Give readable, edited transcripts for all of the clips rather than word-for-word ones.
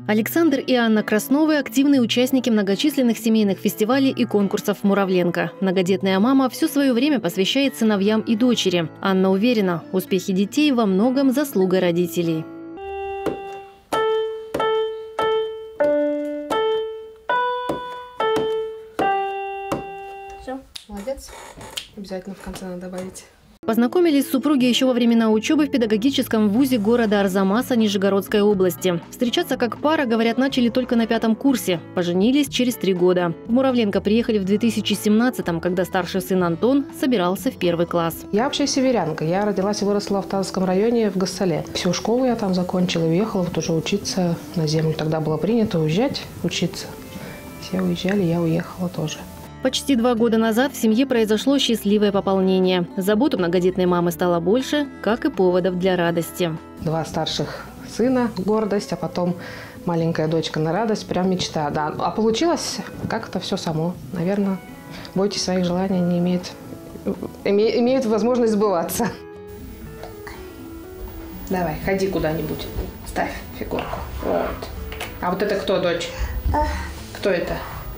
Александр и Анна Красновы – активные участники многочисленных семейных фестивалей и конкурсов в Муравленко. Многодетная мама все свое время посвящает сыновьям и дочери. Анна уверена, успехи детей во многом заслуга родителей. Все, молодец. Обязательно в конце надо добавить. Познакомились супруги еще во времена учебы в педагогическом вузе города Арзамаса Нижегородской области. Встречаться как пара, говорят, начали только на 5-м курсе. Поженились через 3 года. В Муравленко приехали в 2017-м, когда старший сын Антон собирался в 1 класс. Я вообще северянка. Я родилась и выросла в Тазовском районе в Гассале. Всю школу я там закончила и уехала вот уже учиться на землю. Тогда было принято уезжать, учиться. Все уезжали, я уехала тоже. Почти 2 года назад в семье произошло счастливое пополнение. Забот у многодетной мамы стало больше, как и поводов для радости. 2 старших сына – гордость, а потом маленькая дочка на радость. Прям мечта, да. А получилось как-то все само. Наверное, бойтесь своих желаний, не имеют возможность сбываться. Давай, ходи куда-нибудь. Ставь фигурку. Вот. А вот это кто, дочь? Кто это?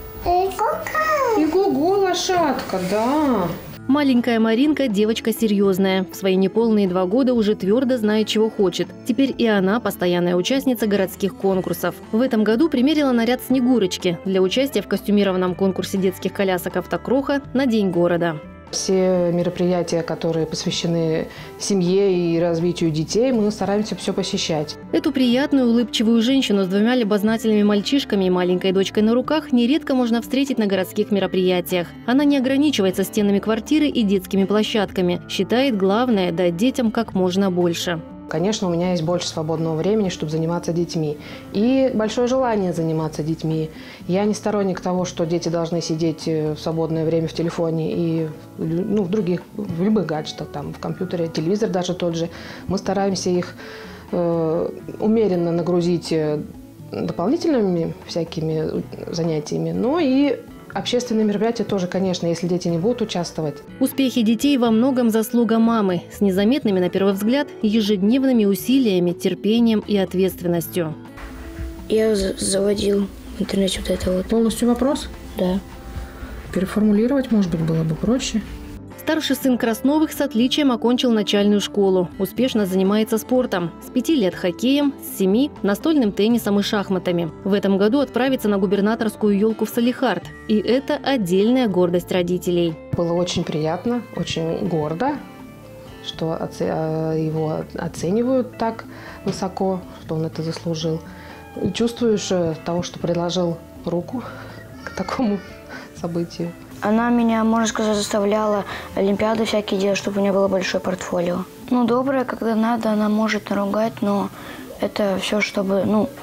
Иго-го, лошадка, да. Маленькая Маринка – девочка серьезная. В свои неполные 2 года уже твердо знает, чего хочет. Теперь и она постоянная участница городских конкурсов. В этом году примерила наряд Снегурочки для участия в костюмированном конкурсе детских колясок «Автокроха» на День города. Все мероприятия, которые посвящены семье и развитию детей, мы стараемся все посещать. Эту приятную, улыбчивую женщину с 2 любознательными мальчишками и маленькой дочкой на руках нередко можно встретить на городских мероприятиях. Она не ограничивается стенами квартиры и детскими площадками. Считает главное – дать детям как можно больше. Конечно, у меня есть больше свободного времени, чтобы заниматься детьми. И большое желание заниматься детьми. Я не сторонник того, что дети должны сидеть в свободное время в телефоне и в любых гаджетах, там, в компьютере, телевизор даже тот же. Мы стараемся их умеренно нагрузить дополнительными всякими занятиями, но и общественные мероприятия тоже, конечно, если дети не будут участвовать. Успехи детей во многом заслуга мамы, с незаметными на первый взгляд ежедневными усилиями, терпением и ответственностью. Я заводил в интернете вот это вот. Полностью вопрос? Да. Переформулировать, может быть, было бы проще. Старший сын Красновых с отличием окончил начальную школу. Успешно занимается спортом. С 5 лет хоккеем, с 7 – настольным теннисом и шахматами. В этом году отправится на губернаторскую елку в Салехард. И это отдельная гордость родителей. Было очень приятно, очень гордо, что его оценивают так высоко, что он это заслужил. Чувствуешь того, что приложил руку к такому событию. Она меня, можно сказать, заставляла олимпиады всякие делать, чтобы у меня было большое портфолио. Ну, добрая, когда надо, она может наругать, но это все, чтобы,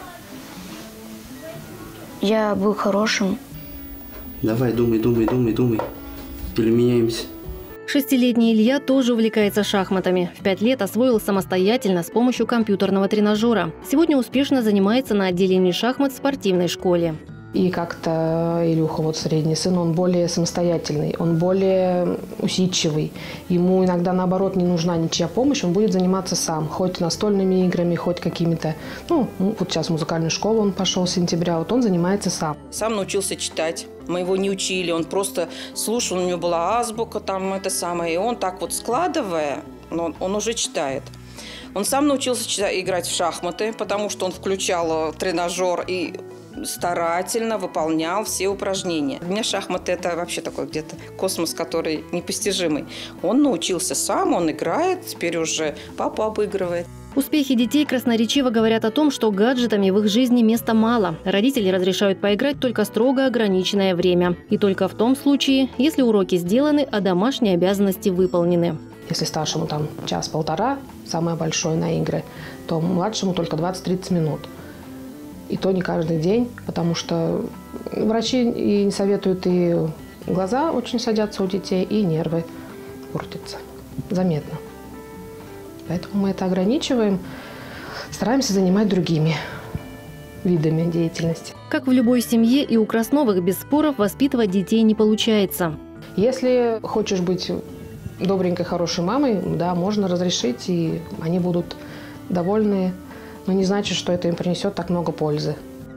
я был хорошим. Давай, думай. Или меняемся. 6-летний Илья тоже увлекается шахматами. В 5 лет освоил самостоятельно с помощью компьютерного тренажера. Сегодня успешно занимается на отделении шахмат в спортивной школе. И как-то Илюха, вот средний сын, он более самостоятельный, он более усидчивый. Ему иногда, наоборот, не нужна ничья помощь, он будет заниматься сам. Хоть настольными играми, хоть какими-то... вот сейчас в музыкальную школу он пошел с сентября, вот он занимается сам. Сам научился читать. Мы его не учили, он просто слушал, у него была азбука, и он так вот складывая, он уже читает. Он сам научился играть в шахматы, потому что он включал тренажер и старательно выполнял все упражнения. Для меня шахматы – это вообще такой где-то космос, который непостижимый. Он научился сам, он играет, теперь уже папа обыгрывает. Успехи детей красноречиво говорят о том, что гаджетами в их жизни места мало. Родители разрешают поиграть только строго ограниченное время. И только в том случае, если уроки сделаны, а домашние обязанности выполнены. Если старшему там 1-1,5, самое большое на игры, то младшему только 20-30 минут. И то не каждый день, потому что врачи и не советуют, и глаза очень садятся у детей, и нервы портятся заметно. Поэтому мы это ограничиваем, стараемся занимать другими видами деятельности. Как в любой семье, и у Красновых без споров воспитывать детей не получается. Если хочешь быть добренькой, хорошей мамой, да, можно разрешить, и они будут довольны. Но не значит, что это им принесет так много пользы.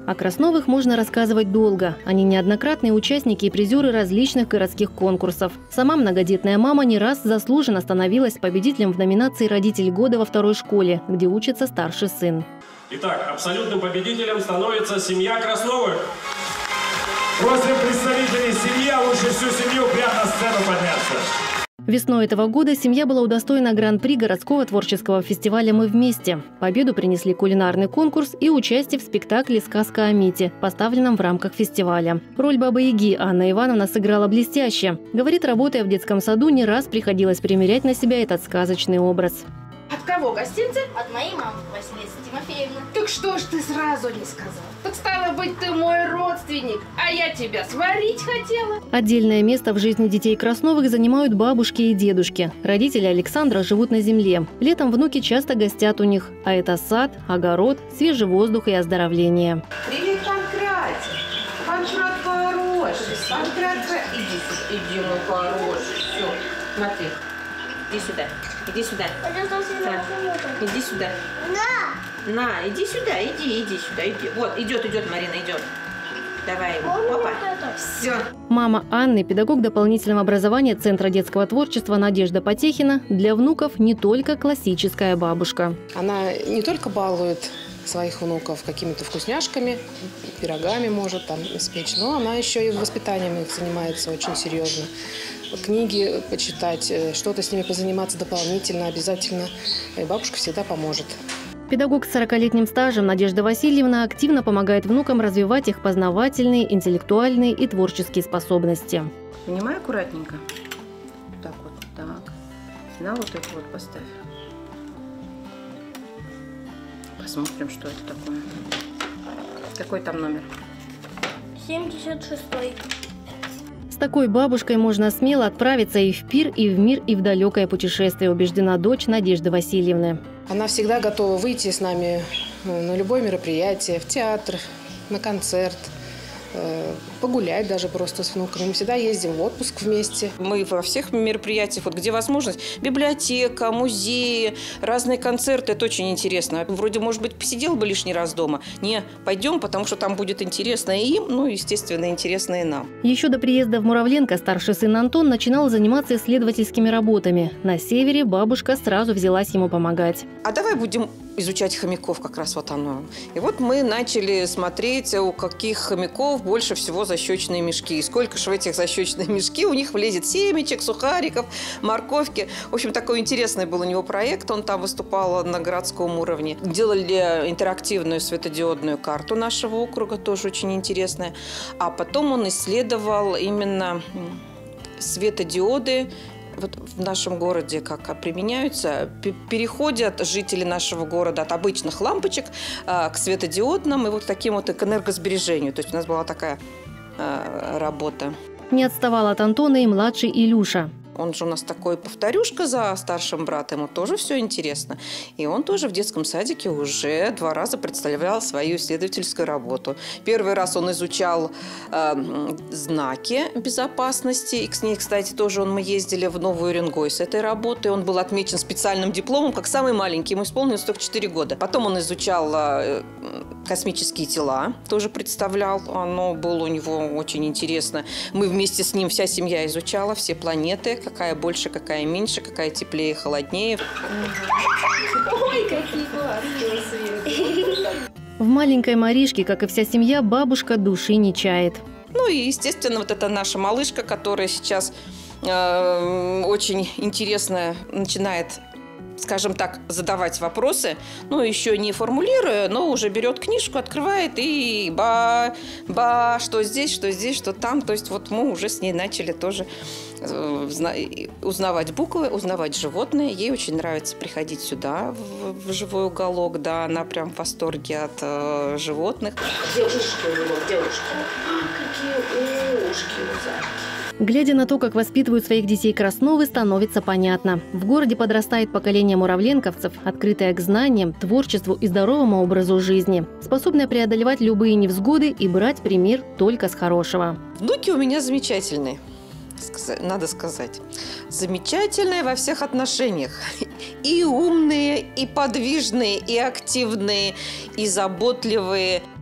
О Красновых можно рассказывать долго. Они неоднократные участники и призеры различных городских конкурсов. Сама многодетная мама не раз заслуженно становилась победителем в номинации «Родитель года» во второй школе, где учится старший сын. Итак, абсолютным победителем становится семья Красновых. Просим представителей семьи, а лучше всю семью прямо на сцену подняться. Весной этого года семья была удостоена гран-при городского творческого фестиваля «Мы вместе». Победу принесли кулинарный конкурс и участие в спектакле «Сказка о Мите», поставленном в рамках фестиваля. Роль Бабы-Яги Анна Ивановна сыграла блестяще. Говорит, работая в детском саду, не раз приходилось примерять на себя этот сказочный образ. От кого гостинцы? От моей мамы, Василисы Тимофеевны. Так что ж ты сразу не сказал? Так стало быть, ты мой родственник, а я тебя сварить хотела. Отдельное место в жизни детей Красновых занимают бабушки и дедушки. Родители Александра живут на земле. Летом внуки часто гостят у них. А это сад, огород, свежий воздух и оздоровление. Привет, Панкратик. Панкрат хороший. Панкрат, иди, мой хороший. Все, смотри. Иди сюда. Иди сюда. Да. Иди сюда. На, иди сюда, иди сюда, иди. Вот, идет, Марина, идет. Давай его. Опа. Все. Мама Анны, педагог дополнительного образования Центра детского творчества Надежда Потехина, для внуков не только классическая бабушка. Она не только балует своих внуков какими-то вкусняшками, пирогами может там испечь, но она еще и воспитанием их занимается очень серьезно. Книги почитать, что-то с ними позаниматься дополнительно обязательно. И бабушка всегда поможет. Педагог с 40-летним стажем Надежда Васильевна активно помогает внукам развивать их познавательные, интеллектуальные и творческие способности. Вынимай аккуратненько. Так вот, так. На вот это вот поставь. Посмотрим, что это такое. Какой там номер? 76-й. С такой бабушкой можно смело отправиться и в пир, и в мир, и в далекое путешествие, убеждена дочь Надежды Васильевны. Она всегда готова выйти с нами на любое мероприятие, в театр, на концерт, погулять даже просто с внуками. Мы всегда ездим в отпуск вместе. Мы во всех мероприятиях, вот где возможность, библиотека, музеи, разные концерты, это очень интересно. Вроде, может быть, посидел бы лишний раз дома. Не, пойдем, потому что там будет интересно и им, ну, естественно, интересно и нам. Еще до приезда в Муравленко старший сын Антон начинал заниматься исследовательскими работами. На севере бабушка сразу взялась ему помогать. А давай будем изучать хомяков, как раз вот оно. И вот мы начали смотреть, у каких хомяков больше всего защечные мешки. И сколько же в этих защечные мешки у них влезет семечек, сухариков, морковки. В общем, такой интересный был у него проект. Он там выступал на городском уровне. Делали интерактивную светодиодную карту нашего округа, тоже очень интересная. А потом он исследовал именно светодиоды. Вот в нашем городе как применяются, переходят жители нашего города от обычных лампочек к светодиодным и вот таким вот к энергосбережению. То есть у нас была такая работа. Не отставал от Антона и младший Илюша. Он же у нас такой повторюшка за старшим братом, ему тоже все интересно. И он тоже в детском садике уже 2 раза представлял свою исследовательскую работу. Первый раз он изучал знаки безопасности. И с ней, кстати, тоже мы ездили в Новый Уренгой с этой работой. Он был отмечен специальным дипломом, как самый маленький. Ему исполнилось только 4 года. Потом он изучал космические тела, тоже представлял. Оно было у него очень интересно. Мы вместе с ним, вся семья изучала все планеты. Какая больше, какая меньше, какая теплее, холоднее. Ой, какие классные. В маленькой Маришке, как и вся семья, бабушка души не чает. Ну и, естественно, вот эта наша малышка, которая сейчас очень интересно начинает, скажем так, задавать вопросы, ну, еще не формулируя, но уже берет книжку, открывает и что здесь, что там. То есть вот мы уже с ней начали тоже узнавать буквы, узнавать животные. Ей очень нравится приходить сюда, в живой уголок, да, она прям в восторге от животных. Где ушки у него, где ушки? Какие ушки у Зарки. Глядя на то, как воспитывают своих детей Красновы, становится понятно. В городе подрастает поколение муравленковцев, открытое к знаниям, творчеству и здоровому образу жизни, способное преодолевать любые невзгоды и брать пример только с хорошего. Внуки у меня замечательные, надо сказать. Замечательные во всех отношениях. И умные, и подвижные, и активные, и заботливые.